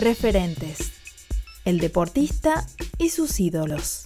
Referentes. El deportista y sus ídolos.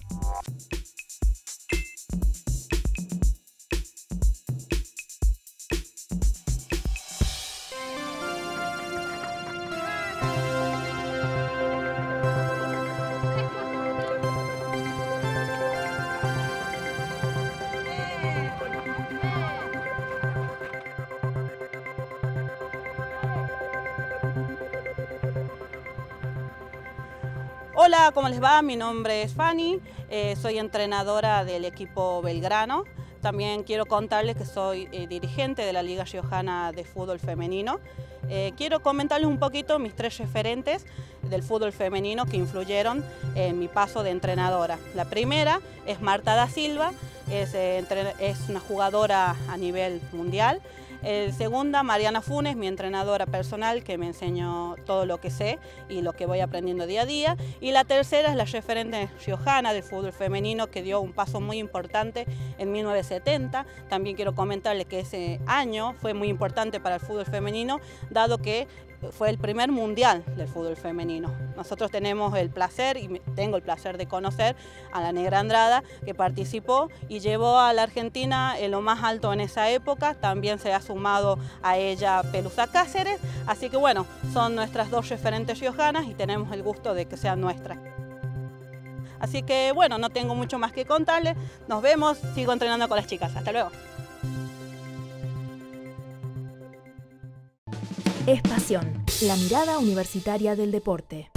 Hola, ¿cómo les va? Mi nombre es Fanny, soy entrenadora del equipo Belgrano. También quiero contarles que soy dirigente de la Liga Riojana de Fútbol Femenino. Quiero comentarles un poquito mis tres referentes del fútbol femenino que influyeron en mi paso de entrenadora. La primera es Marta da Silva, es una jugadora a nivel mundial. Segunda, Mariana Funes, mi entrenadora personal, que me enseñó todo lo que sé y lo que voy aprendiendo día a día. Y la tercera es la referente riojana del fútbol femenino, que dio un paso muy importante en 1970. También quiero comentarles que ese año fue muy importante para el fútbol femenino, dado que fue el primer mundial del fútbol femenino. Nosotros tenemos el placer, y tengo el placer de conocer a la Negra Andrada, que participó y llevó a la Argentina en lo más alto en esa época. También se ha sumado a ella Pelusa Cáceres, así que bueno, son nuestras dos referentes riojanas y tenemos el gusto de que sean nuestras. Así que bueno, no tengo mucho más que contarles. Nos vemos, sigo entrenando con las chicas. Hasta luego. Es pasión, la mirada universitaria del deporte.